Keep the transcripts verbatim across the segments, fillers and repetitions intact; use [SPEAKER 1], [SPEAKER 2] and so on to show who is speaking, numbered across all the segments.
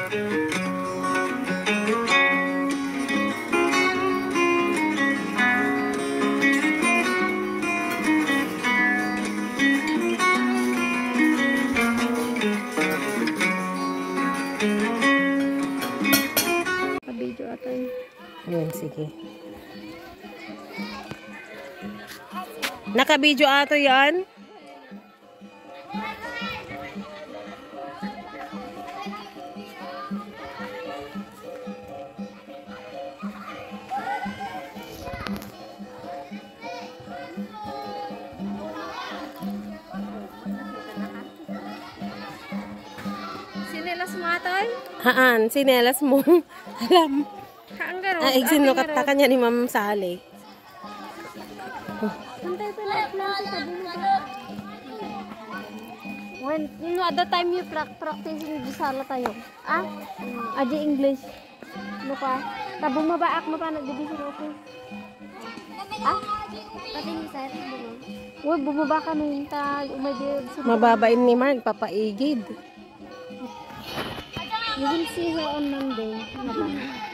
[SPEAKER 1] Kabidyo ata yun.
[SPEAKER 2] Ayan, sige. Nakabidyo ato yan.
[SPEAKER 1] Sinelas mo atoy?
[SPEAKER 2] Haan, sinelas mo. Alam.
[SPEAKER 1] Kaanggaro.
[SPEAKER 2] Ah, igsinukat ta kanya ni Ma'am Sally.
[SPEAKER 1] Antay pala klase sa bulo. When, no, at the time you pra practice in Bisala tayo. Ah? Aji English. Ano pa? Tabong mabaak mo pa nagdibisin okay. Ah? Pating sa atin bulo. Uy, bumaba ka nun. Ta, umadir.
[SPEAKER 2] Mababain ni Mark, papaigid.
[SPEAKER 1] You will see her on Monday. Naman.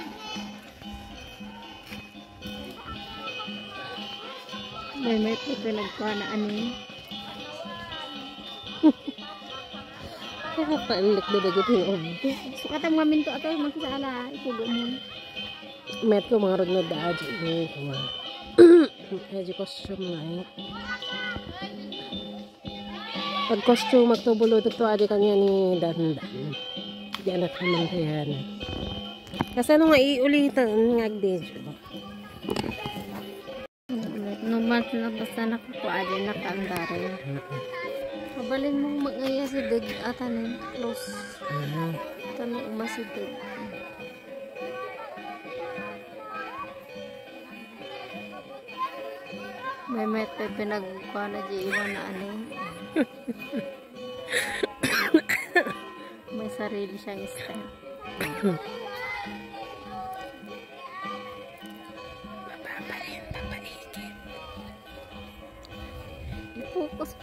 [SPEAKER 1] May may pinagkuha na ano yun.
[SPEAKER 2] Kaya pailik na bagit yung obdo.
[SPEAKER 1] Sukatang maminto ato, magkisala. Ikugo mo.
[SPEAKER 2] Met ko mga ragna da aji. Aji costume nga eh. Pag costume magtubulo ito aji kanya ni Dandan. Di anak naman kaya na. Kasi ano nga iulitan nga agdedyo.
[SPEAKER 1] Numat na basta nakakuha din nakaandari. Kabalin mong mag-aya si Deg atanin. Close. Tanong uma si Deg. May may pinagkuha na di iwan na ano. May sarili siyang style.
[SPEAKER 2] Bababain, babaigin.
[SPEAKER 1] Focus.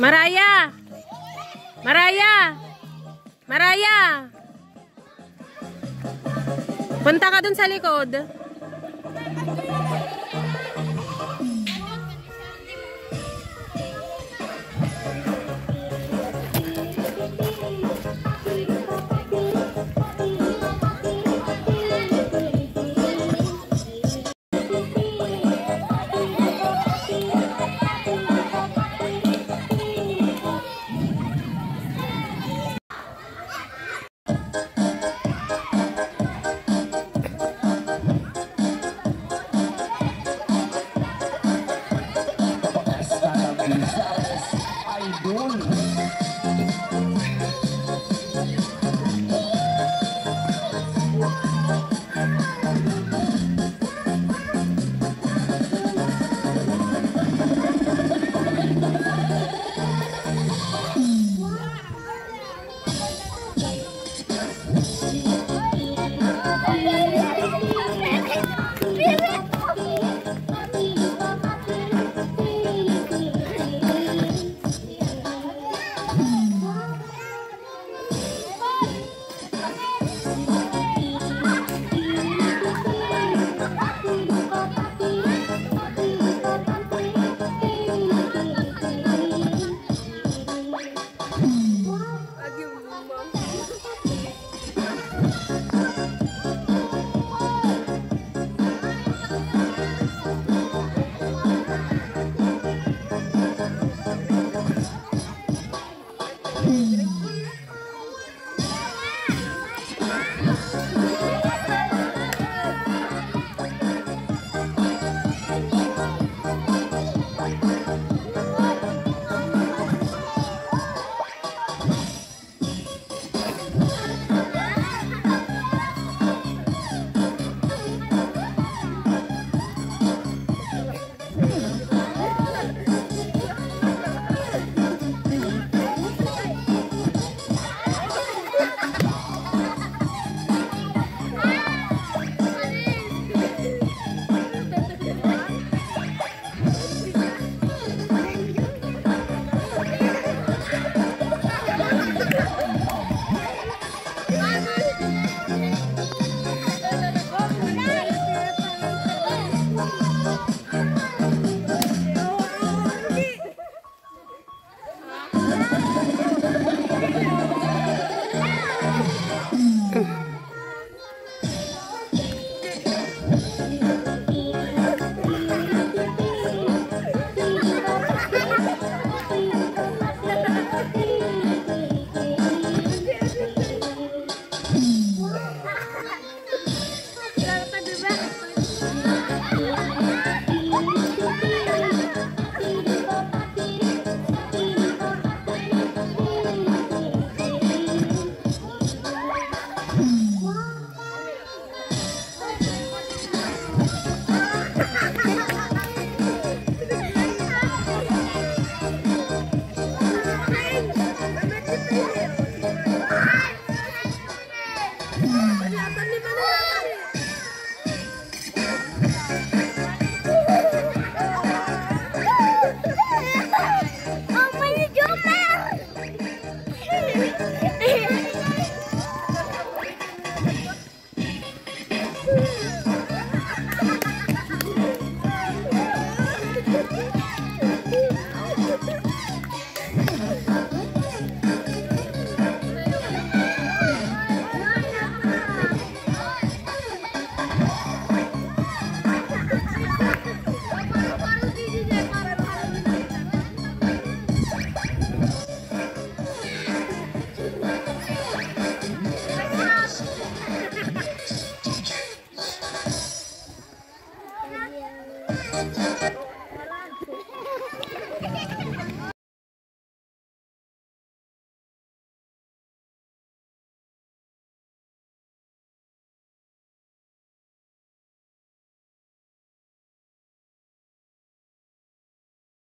[SPEAKER 2] Maraya! Maraya! Maraya! Punta ka dun sa likod.